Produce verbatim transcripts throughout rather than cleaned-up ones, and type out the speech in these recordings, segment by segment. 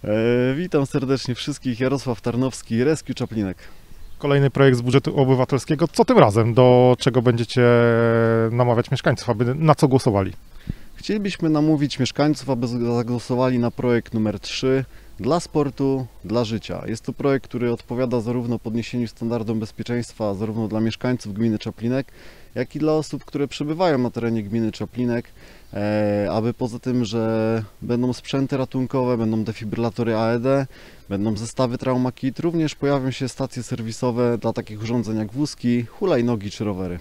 E, witam serdecznie wszystkich, Jarosław Tarnowski, Rescue Czaplinek. Kolejny projekt z budżetu obywatelskiego. Co tym razem? Do czego będziecie namawiać mieszkańców, aby na co głosowali? Chcielibyśmy namówić mieszkańców, aby zagłosowali na projekt numer trzy dla sportu, dla życia. Jest to projekt, który odpowiada zarówno podniesieniu standardom bezpieczeństwa, zarówno dla mieszkańców gminy Czaplinek, jak i dla osób, które przebywają na terenie gminy Czaplinek, e, aby poza tym, że będą sprzęty ratunkowe, będą defibrylatory A E D, będą zestawy Trauma Kit, również pojawią się stacje serwisowe dla takich urządzeń jak wózki, hulajnogi czy rowery.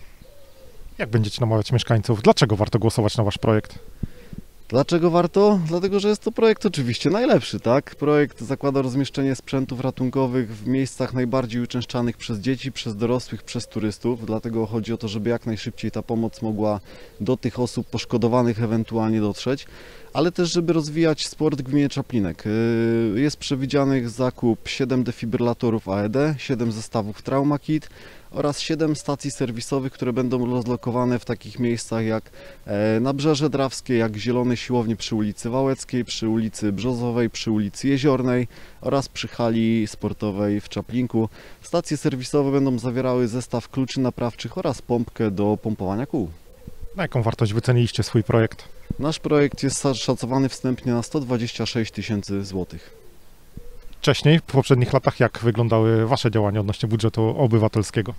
Jak będziecie namawiać mieszkańców? Dlaczego warto głosować na wasz projekt? Dlaczego warto? Dlatego, że jest to projekt oczywiście najlepszy, tak? Projekt zakłada rozmieszczenie sprzętów ratunkowych w miejscach najbardziej uczęszczanych przez dzieci, przez dorosłych, przez turystów. Dlatego chodzi o to, żeby jak najszybciej ta pomoc mogła do tych osób poszkodowanych ewentualnie dotrzeć, ale też żeby rozwijać sport w gminie Czaplinek. Jest przewidzianych zakup siedem defibrylatorów A E D, siedem zestawów Trauma Kit oraz siedem stacji serwisowych, które będą rozlokowane w takich miejscach jak Nabrzeże Drawskie, jak Zielone Siłownie przy ulicy Wałeckiej, przy ulicy Brzozowej, przy ulicy Jeziornej oraz przy hali sportowej w Czaplinku. Stacje serwisowe będą zawierały zestaw kluczy naprawczych oraz pompkę do pompowania kół. Na jaką wartość wyceniliście swój projekt? Nasz projekt jest szacowany wstępnie na sto dwadzieścia sześć tysięcy złotych. Wcześniej, w poprzednich latach, jak wyglądały wasze działania odnośnie budżetu obywatelskiego?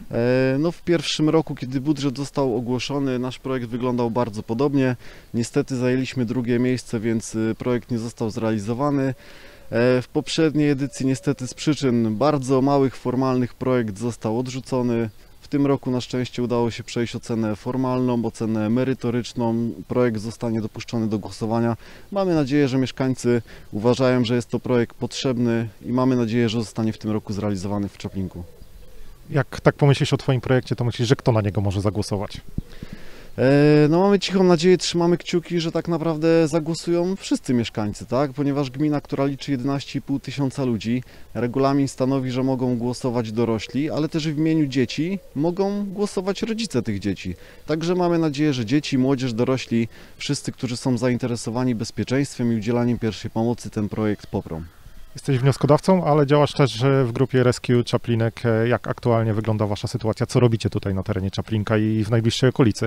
No w pierwszym roku, kiedy budżet został ogłoszony, nasz projekt wyglądał bardzo podobnie. Niestety zajęliśmy drugie miejsce, więc projekt nie został zrealizowany. W poprzedniej edycji niestety z przyczyn bardzo małych, formalnych projekt został odrzucony. W tym roku na szczęście udało się przejść ocenę formalną, ocenę merytoryczną. Projekt zostanie dopuszczony do głosowania. Mamy nadzieję, że mieszkańcy uważają, że jest to projekt potrzebny i mamy nadzieję, że zostanie w tym roku zrealizowany w Czaplinku. Jak tak pomyślisz o twoim projekcie, to myślisz, że kto na niego może zagłosować? No mamy cichą nadzieję, trzymamy kciuki, że tak naprawdę zagłosują wszyscy mieszkańcy, tak? Ponieważ gmina, która liczy jedenaście i pół tysiąca ludzi, regulamin stanowi, że mogą głosować dorośli, ale też w imieniu dzieci mogą głosować rodzice tych dzieci. Także mamy nadzieję, że dzieci, młodzież, dorośli, wszyscy, którzy są zainteresowani bezpieczeństwem i udzielaniem pierwszej pomocy, ten projekt poprą. Jesteś wnioskodawcą, ale działasz też w grupie Rescue Czaplinek. Jak aktualnie wygląda wasza sytuacja? Co robicie tutaj na terenie Czaplinka i w najbliższej okolicy?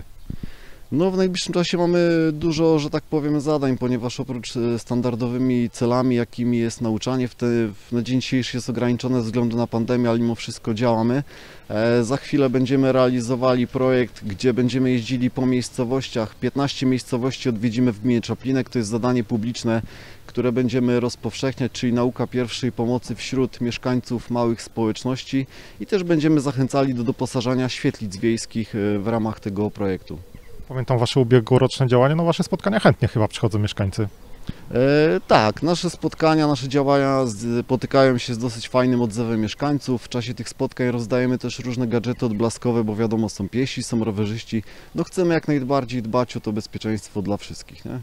No w najbliższym czasie mamy dużo, że tak powiem, zadań, ponieważ oprócz standardowymi celami, jakimi jest nauczanie, w te, na dzień dzisiejszy jest ograniczone ze względu na pandemię, ale mimo wszystko działamy. E, za chwilę będziemy realizowali projekt, gdzie będziemy jeździli po miejscowościach. piętnaście miejscowości odwiedzimy w gminie Czaplinek, to jest zadanie publiczne, które będziemy rozpowszechniać, czyli nauka pierwszej pomocy wśród mieszkańców małych społeczności i też będziemy zachęcali do doposażania świetlic wiejskich w ramach tego projektu. Pamiętam wasze ubiegłoroczne działania, no wasze spotkania chętnie chyba przychodzą mieszkańcy. E, tak, nasze spotkania, nasze działania spotykają się z dosyć fajnym odzewem mieszkańców. W czasie tych spotkań rozdajemy też różne gadżety odblaskowe, bo wiadomo, są piesi, są rowerzyści. No chcemy jak najbardziej dbać o to bezpieczeństwo dla wszystkich, nie?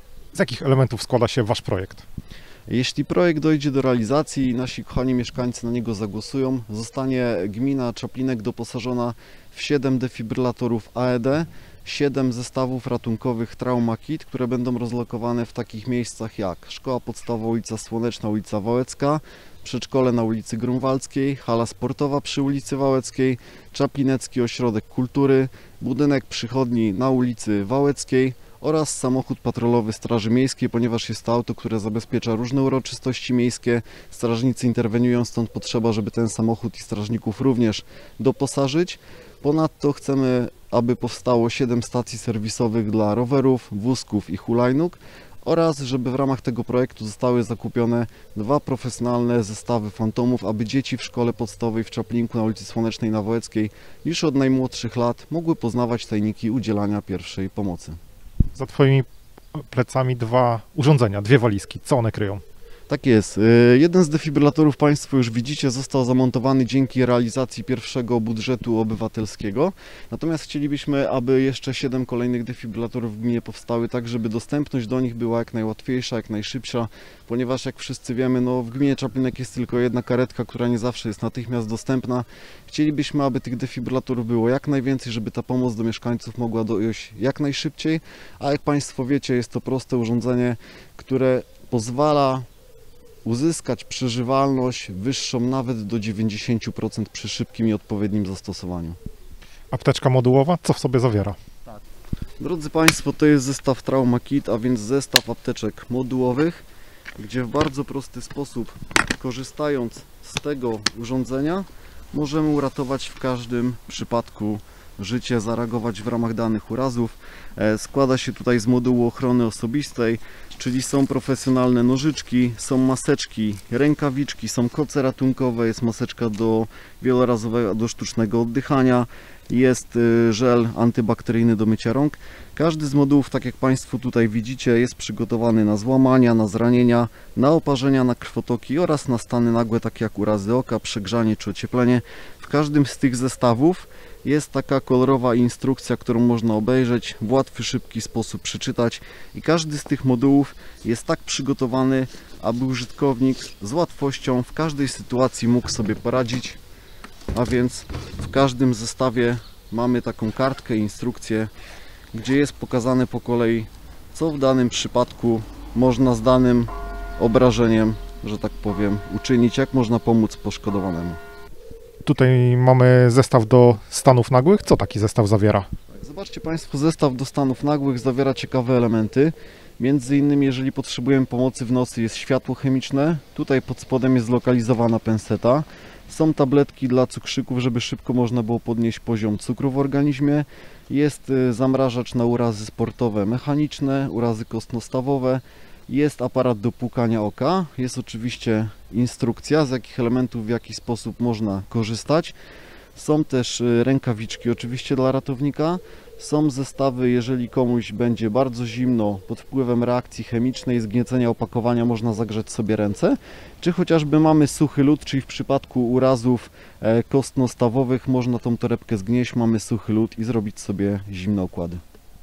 Z jakich elementów składa się wasz projekt? Jeśli projekt dojdzie do realizacji i nasi kochani mieszkańcy na niego zagłosują, zostanie gmina Czaplinek doposażona w siedem defibrylatorów A E D, siedem zestawów ratunkowych Trauma Kit, które będą rozlokowane w takich miejscach jak Szkoła Podstawowa ulica Słoneczna, ulica Wałecka, przedszkole na ulicy Grunwaldzkiej, hala sportowa przy ulicy Wałeckiej, Czaplinecki Ośrodek Kultury, budynek przychodni na ulicy Wałeckiej oraz samochód patrolowy Straży Miejskiej, ponieważ jest to auto, które zabezpiecza różne uroczystości miejskie. Strażnicy interweniują, stąd potrzeba, żeby ten samochód i strażników również doposażyć. Ponadto chcemy, aby powstało siedem stacji serwisowych dla rowerów, wózków i hulajnóg oraz żeby w ramach tego projektu zostały zakupione dwa profesjonalne zestawy fantomów, aby dzieci w szkole podstawowej w Czaplinku na ulicy Słonecznej na Wałeckiej już od najmłodszych lat mogły poznawać tajniki udzielania pierwszej pomocy. Za twoimi plecami dwa urządzenia, dwie walizki. Co one kryją? Tak jest. Jeden z defibrylatorów Państwo już widzicie został zamontowany dzięki realizacji pierwszego budżetu obywatelskiego. Natomiast chcielibyśmy, aby jeszcze siedem kolejnych defibrylatorów w gminie powstały, tak żeby dostępność do nich była jak najłatwiejsza, jak najszybsza, ponieważ jak wszyscy wiemy, no w gminie Czaplinek jest tylko jedna karetka, która nie zawsze jest natychmiast dostępna. Chcielibyśmy, aby tych defibrylatorów było jak najwięcej, żeby ta pomoc do mieszkańców mogła dojść jak najszybciej, a jak Państwo wiecie, jest to proste urządzenie, które pozwala uzyskać przeżywalność wyższą nawet do dziewięćdziesiąt procent przy szybkim i odpowiednim zastosowaniu. Apteczka modułowa, co w sobie zawiera? Drodzy Państwo, to jest zestaw Trauma Kit, a więc zestaw apteczek modułowych, gdzie w bardzo prosty sposób, korzystając z tego urządzenia, możemy uratować w każdym przypadku życie, zareagować w ramach danych urazów. Składa się tutaj z modułu ochrony osobistej, czyli są profesjonalne nożyczki, są maseczki, rękawiczki, są koce ratunkowe, jest maseczka do wielorazowego, do sztucznego oddychania, jest żel antybakteryjny do mycia rąk. Każdy z modułów, tak jak Państwo tutaj widzicie, jest przygotowany na złamania, na zranienia, na oparzenia, na krwotoki oraz na stany nagłe, takie jak urazy oka, przegrzanie czy ocieplenie. W każdym z tych zestawów jest taka kolorowa instrukcja, którą można obejrzeć, w łatwy, szybki sposób przeczytać i każdy z tych modułów jest tak przygotowany, aby użytkownik z łatwością w każdej sytuacji mógł sobie poradzić. A więc w każdym zestawie mamy taką kartkę, instrukcję, gdzie jest pokazane po kolei, co w danym przypadku można z danym obrażeniem, że tak powiem, uczynić, jak można pomóc poszkodowanemu. Tutaj mamy zestaw do stanów nagłych. Co taki zestaw zawiera? Zobaczcie Państwo, zestaw do stanów nagłych zawiera ciekawe elementy. Między innymi, jeżeli potrzebujemy pomocy w nocy, jest światło chemiczne. Tutaj pod spodem jest zlokalizowana penseta. Są tabletki dla cukrzyków, żeby szybko można było podnieść poziom cukru w organizmie. Jest zamrażacz na urazy sportowe mechaniczne, urazy kostno-stawowe. Jest aparat do płukania oka. Jest oczywiście instrukcja, z jakich elementów, w jaki sposób można korzystać. Są też rękawiczki oczywiście dla ratownika. Są zestawy, jeżeli komuś będzie bardzo zimno, pod wpływem reakcji chemicznej, zgniecenia opakowania można zagrzać sobie ręce, czy chociażby mamy suchy lód, czyli w przypadku urazów kostno-stawowych można tą torebkę zgnieść, mamy suchy lód i zrobić sobie zimne okłady.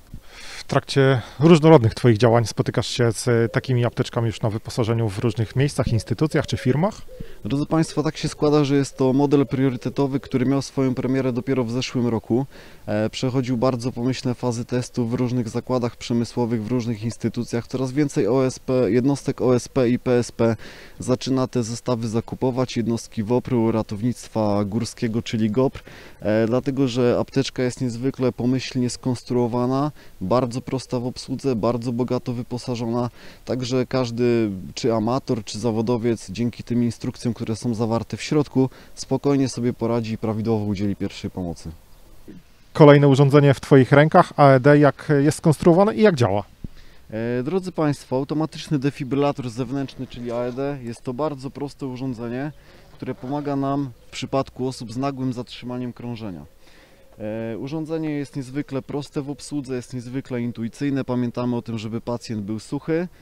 W trakcie różnorodnych Twoich działań spotykasz się z takimi apteczkami już na wyposażeniu w różnych miejscach, instytucjach czy firmach? Drodzy Państwo, tak się składa, że jest to model priorytetowy, który miał swoją premierę dopiero w zeszłym roku. E, przechodził bardzo pomyślne fazy testu w różnych zakładach przemysłowych, w różnych instytucjach. Coraz więcej O S P, jednostek O S P i P S P zaczyna te zestawy zakupować. Jednostki W O P R-u, ratownictwa górskiego, czyli G O P R, e, dlatego że apteczka jest niezwykle pomyślnie skonstruowana, bardzo prosta w obsłudze, bardzo bogato wyposażona, także każdy, czy amator, czy zawodowiec, dzięki tym instrukcjom, które są zawarte w środku, spokojnie sobie poradzi i prawidłowo udzieli pierwszej pomocy. Kolejne urządzenie w Twoich rękach, A E D, jak jest skonstruowane i jak działa? E, drodzy Państwo, automatyczny defibrylator zewnętrzny, czyli A E D, jest to bardzo proste urządzenie, które pomaga nam w przypadku osób z nagłym zatrzymaniem krążenia. E, urządzenie jest niezwykle proste w obsłudze, jest niezwykle intuicyjne. Pamiętamy o tym, żeby pacjent był suchy e,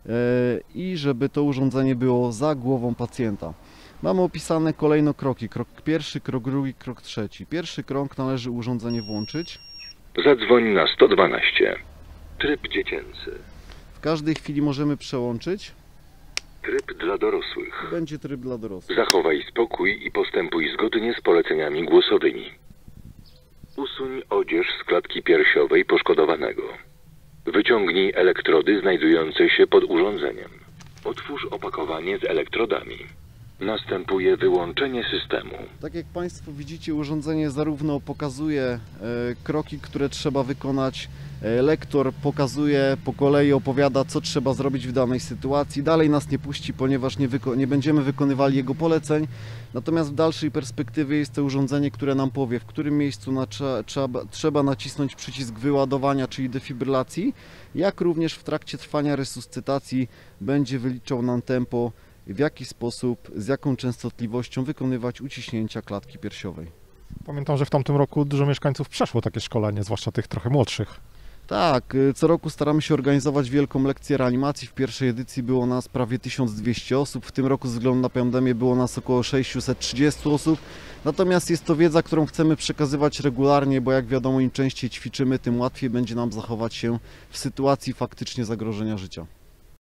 i żeby to urządzenie było za głową pacjenta. Mamy opisane kolejno kroki. Krok pierwszy, krok drugi, krok trzeci. Pierwszy krok, należy urządzenie włączyć. Zadzwoń na sto dwanaście. Tryb dziecięcy. W każdej chwili możemy przełączyć. Tryb dla dorosłych. Będzie tryb dla dorosłych. Zachowaj spokój i postępuj zgodnie z poleceniami głosowymi. Usuń odzież z klatki piersiowej poszkodowanego. Wyciągnij elektrody znajdujące się pod urządzeniem. Otwórz opakowanie z elektrodami. Następuje wyłączenie systemu. Tak jak Państwo widzicie, urządzenie zarówno pokazuje e, kroki, które trzeba wykonać, e, lektor pokazuje po kolei, opowiada, co trzeba zrobić w danej sytuacji. Dalej nas nie puści, ponieważ nie, nie będziemy wykonywali jego poleceń. Natomiast w dalszej perspektywie jest to urządzenie, które nam powie, w którym miejscu na, trzeba, trzeba nacisnąć przycisk wyładowania, czyli defibrylacji, jak również w trakcie trwania resuscytacji będzie wyliczał nam tempo, w jaki sposób, z jaką częstotliwością wykonywać uciśnięcia klatki piersiowej. Pamiętam, że w tamtym roku dużo mieszkańców przeszło takie szkolenie, zwłaszcza tych trochę młodszych. Tak, co roku staramy się organizować wielką lekcję reanimacji. W pierwszej edycji było nas prawie tysiąc dwieście osób, w tym roku ze względu na pandemię było nas około sześćset trzydzieści osób. Natomiast jest to wiedza, którą chcemy przekazywać regularnie, bo jak wiadomo, im częściej ćwiczymy, tym łatwiej będzie nam zachować się w sytuacji faktycznie zagrożenia życia.